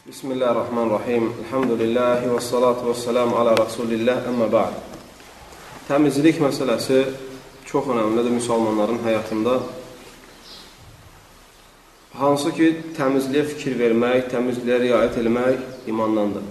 Bismillahirrahmanirrahim. Elhamdülillahi və salatu və selamu ala Rasulillah, əmmə ba'd. Təmizlik məsələsi çox önəmlidir müsəlmanların həyatında. Hansı ki, təmizliyə fikir vermək, təmizliyə riayət etmək imandandır.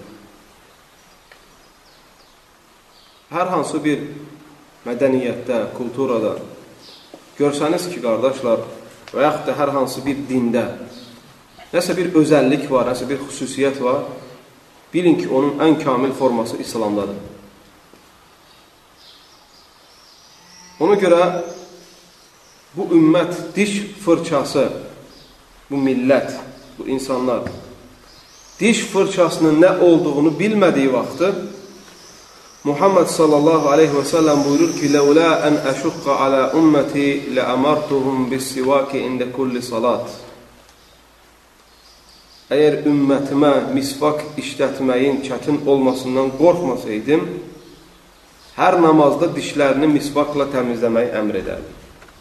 Hər hansı bir mədəniyyətdə, kulturada görsəniz ki, qardaşlar, və yaxud da hər hansı bir dində nəsə bir özəllik var, nəsə bir xüsusiyyət var, bilin ki, onun ən kamil forması İslamdadır. Ona görə bu ümmət diş fırçası, bu millət, bu insanlar diş fırçasının nə olduğunu bilmədiyi vaxtı Muhammed sallallahu aleyhi və səlləm buyurur ki, لَوْلَا أَنْ أَشُقَّ عَلَى أُمَّتِي لَأَمَرْتُهُمْ بِالسِّوَاكِ عِنْدَ كُلِّ صَلَاتٍ. Əgər ümmətimə misvak işlətməyin çətin olmasından qorxmasaydım, hər namazda dişlərini misvakla təmizləməyi əmr edərdim.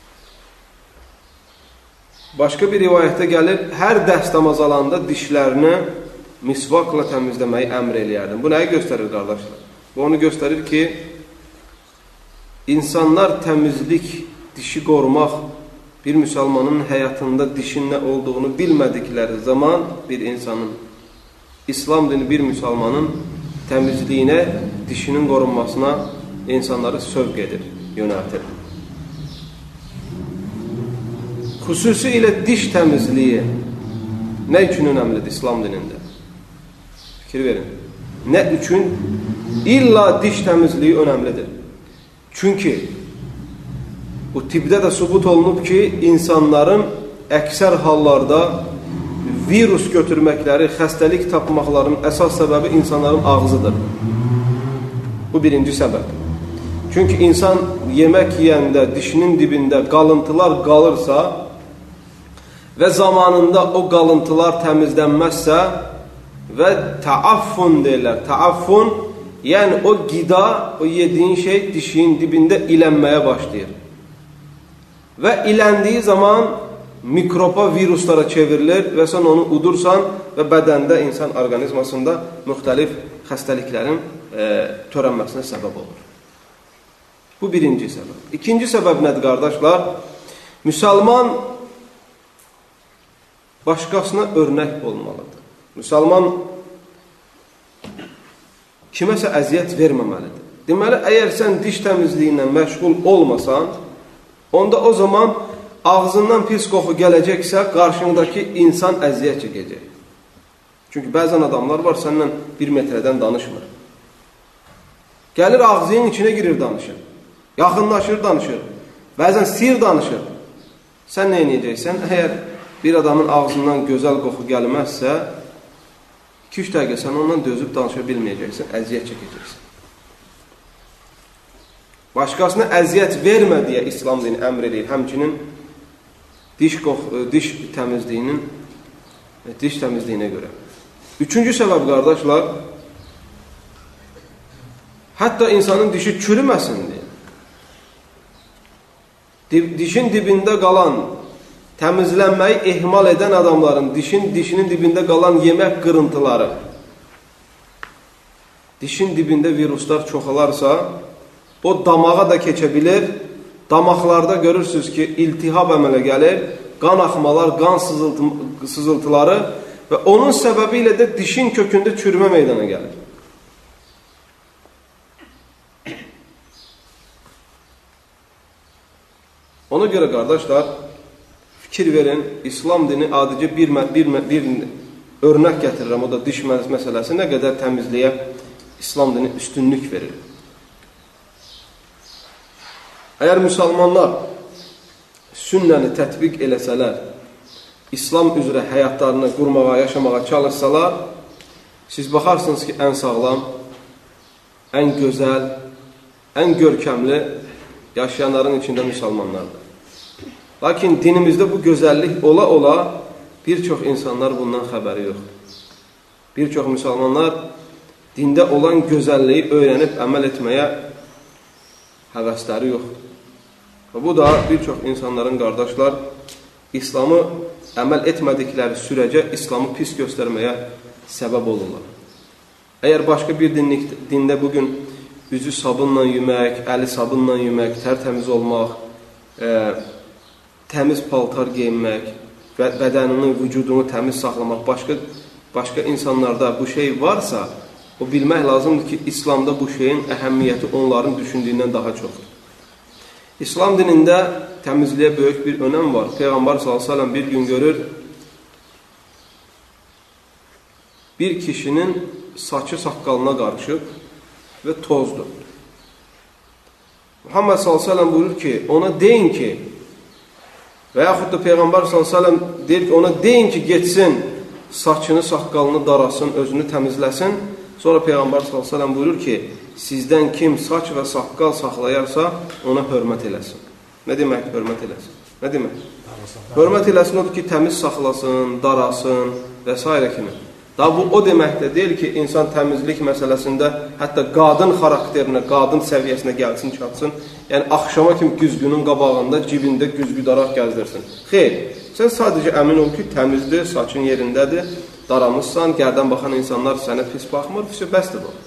Başqa bir rivayətdə gəlir, hər dərs namaz alanda dişlərini misvakla təmizləməyi əmr eləyərdim. Bu nəyi göstərir, qardaşlar? Bu onu göstərir ki, insanlar təmizlik, dişi qorumaq, bir müsəlmanın həyatında dişin nə olduğunu bilmədikləri zaman bir insanın, İslam dini bir müsəlmanın təmizliyinə, dişinin qorunmasına insanları sövq edir, yönəltir. Xüsusilə diş təmizliyi nə üçün önəmlidir İslam dinində? Fikir verin. Nə üçün? İlla diş təmizliyi önəmlidir. Çünki bu tibbdə də sübut olunub ki, insanların əksər hallarda virus götürməkləri, xəstəlik tapmaqlarının əsas səbəbi insanların ağzıdır. Bu birinci səbəb. Çünki insan yemək yeyəndə dişinin dibində qalıntılar qalırsa və zamanında o qalıntılar təmizlənməzsə və təaffun deyirlər, təaffun, yəni o qida, o yediyin şey dişinin dibində ilənməyə başlayır. Və iləndiyi zaman mikroba, viruslara çevrilir və sən onu udursan və bədəndə, insan orqanizmasında müxtəlif xəstəliklərin törənməsinə səbəb olur. Bu birinci səbəb. İkinci səbəb nədir, qardaşlar? Müsəlman başqasına örnək olmalıdır. Müsəlman kiməsə əziyyət verməməlidir. Deməli, əgər sən diş təmizliyi ilə məşğul olmasan, onda o zaman ağzından pis qoxu gələcəksə, qarşındakı insan əziyyət çəkəcək. Çünki bəzən adamlar var, səndən 1 metrədən danışmır. Gəlir ağzının içinə girir, danışır. Yaxınlaşır, danışır. Bəzən sir danışır. Sən nə edəcəksən? Əgər bir adamın ağzından gözəl qoxu gəlməzsə, 2-3 dəqiqə sən ondan dözüb danışa bilməyəcəksən, əziyyət çəkəcəksən. Başqasına əziyyət vermə deyə İslam dini əmr edir. Həmçinin diş təmizliyinə görə. Üçüncü səbəb, qardaşlar, hətta insanın dişi çürüməsin deyə. Dişin dibində qalan, təmizlənməyi ehmal edən adamların dişinin dibində qalan yemək qırıntıları, dişin dibində viruslar çoxalarsa, o damağa da keçə bilir. Damaqlarda görürsünüz ki, iltihab əmələ gəlir, qan axmalar, qan sızıltıları və onun səbəbi ilə də dişin kökündə çürümə meydana gəlir. Ona görə, qardaşlar, fikir verin, İslam dini adicə bir örnək gətirirəm, o da diş məsələsi, nə qədər təmizliyə İslam dini üstünlük verir. Əgər müsəlmanlar sünnəni tətbiq eləsələr, İslam üzrə həyatlarını qurmağa, yaşamağa çalışsalar, siz baxarsınız ki, ən sağlam, ən gözəl, ən görkəmli yaşayanların içində müsəlmanlardır. Lakin dinimizdə bu gözəllik ola-ola bir çox insanlar bundan xəbəri yoxdur. Bir çox müsəlmanlar dində olan gözəlliyi öyrənib əməl etməyə həvəsləri yoxdur. Və bu da bir çox insanların, qardaşlar, İslamı əməl etmədikləri sürəcə İslamı pis göstərməyə səbəb olurlar. Əgər başqa bir dində bugün üzü sabunla yumək, əli sabunla yumək, tərtəmiz olmaq, təmiz paltar geyinmək, bədənini, vücudunu təmiz saxlamaq, başqa insanlarda bu şey varsa, o bilmək lazımdır ki, İslamda bu şeyin əhəmmiyyəti onların düşündüyündən daha çoxdur. İslam dinində təmizliyə böyük bir önəm var. Peyğəmbər s.ə.v bir gün görür, bir kişinin saçı saqqalına qarışıb və tozdur. Muhammed s.ə.v buyurur ki, ona deyin ki, və yaxud da Peyğəmbər s.ə.v deyir ki, ona deyin ki, getsin, saçını, saqqalını darasın, özünü təmizləsin. Sonra Peyğəmbər s.ə.v buyurur ki, sizdən kim saç və saqqal saxlayarsa, ona hörmət eləsin. Nə demək hörmət eləsin? Nə demək? Hörmət eləsin odur ki, təmiz saxlasın, darasın və s. kimi. Daha bu o deməkdə deyil ki, insan təmizlik məsələsində hətta qadın xarakterinə, qadın səviyyəsinə gəlsin, çatsın. Yəni, axşama kimi güzgünün qabağında, cibində güzgü daraq gəzdirsin. Xeyr, sən sadəcə əmin ol ki, təmizdir, saçın yerindədir, daramızsan, gərdən baxan insanlar sənə pis baxmır, bəsdir bu.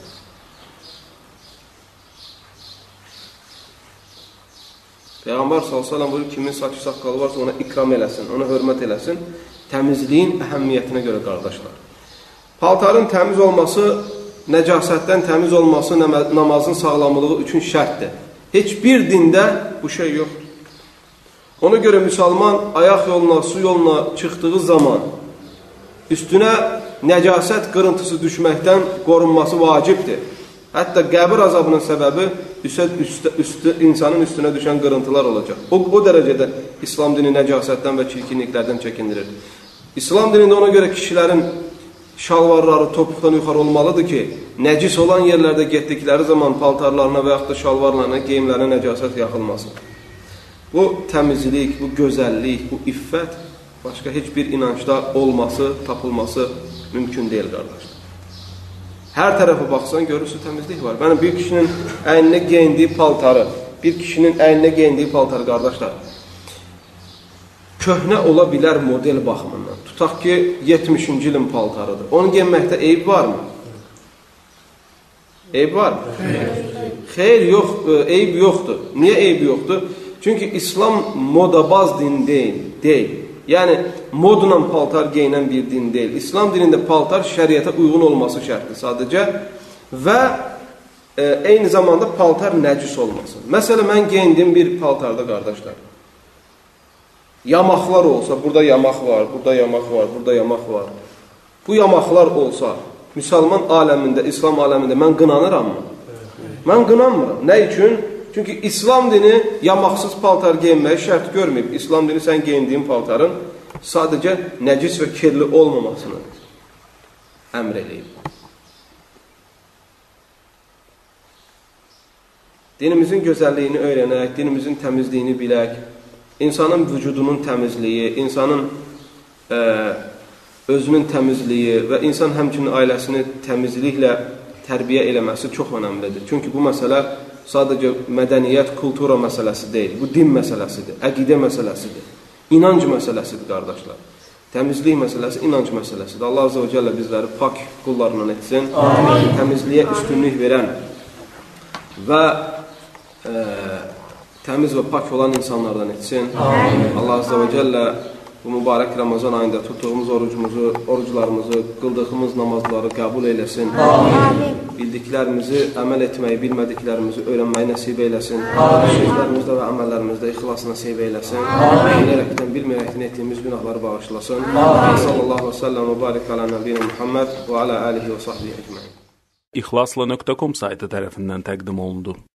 Peyğəmbər s.ə.v buyurur, kimin saçı saqqalı varsa ona ikram eləsin, ona hörmət eləsin. Təmizliyin əhəmmiyyətinə görə qardaşlar. Paltarın təmiz olması, nəcasətdən təmiz olması namazın sağlamlığı üçün şərtdir. Heç bir dində bu şey yoxdur. Ona görə müsəlman ayaq yoluna, su yoluna çıxdığı zaman üstünə nəcasət qırıntısı düşməkdən qorunması vacibdir. Hətta qəbir azabının səbəbi insanın üstünə düşən qırıntılar olacaq. O dərəcədə İslam dini nəcasətdən və çirkinliklərdən çəkindirir. İslam dinində ona görə kişilərin şalvarları topuqdan yuxarı olmalıdır ki, nəcis olan yerlərdə getdikləri zaman paltarlarına və yaxud da şalvarlarına, geyimlərine nəcasət yaxılmasın. Bu təmizlik, bu gözəllik, bu iffət başqa heç bir inancda olması, tapılması mümkün deyil, qardaşlar. Hər tərəfə baxsan, görürsün təmizlik var. Mənim bir kişinin əyninə geyindiyi paltarı, qardaşlar, köhnə ola bilər model baxımından. Tutaq ki, 70-ci ilin paltarıdır. Onu geyinməkdə eyb varmı? Eyb var mı? Xeyr, yox, eyb yoxdur. Niyə eyb yoxdur? Çünki İslam modabaz din deyil. Yəni, modla paltar geyinən bir din deyil. İslam dinində paltar şəriətə uyğun olması şərtdir sadəcə və eyni zamanda paltar nəcis olmasın. Məsələn, mən geyindiyim bir paltarda, qardaşlar, yamaqlar olsa, burada yamaq var, burada yamaq var, burada yamaq var. Bu yamaqlar olsa, müsəlman aləmində, İslam aləmində mən qınanıram mı? Mən qınanmıram. Nə üçün? Çünki İslam dini yamaqsız paltar geyinməyi şərt görməyib. İslam dini sən geyindiyin paltarın sadəcə nəcis və kirli olmamasını əmr eləyib. Dinimizin gözəlliyini öyrənək, dinimizin təmizliyini bilək, İnsanın vücudunun təmizliyi, insanın özünün təmizliyi və insan həmçinin ailəsini təmizliklə tərbiyə eləməsi çox önəmlidir. Çünki bu məsələ sadəcə mədəniyyət, kultura məsələsi deyil. Bu din məsələsidir, əqidə məsələsidir, inanc məsələsidir, qardaşlar. Təmizlik məsələsi inanc məsələsidir. Allah Azze və Cəllə bizləri pak qullarından etsin. Təmizliyə üstünlük verən və təmiz və pak olan insanlardan etsin. Allah Azze və Cəllə bu mübarək Ramazan ayında tutduğumuz oruclarımızı, qıldığımız namazları qəbul eyləsin. Bildiklərimizi əməl etməyi, bilmədiklərimizi öyrənməyi nəsib eyləsin. Sözlərimizdə və əməllərimizdə ixlas nəsib eyləsin. Bilərəkdən, bilməyəkdən etdiyimiz günahları bağışlasın. Sallallahu aleyhi və səlləm və barik alə nəbiyyə Muhammed və alə alihi və sahbihi ecmaîn. İxlasla.com saytı tərəfindən təqdim olundu.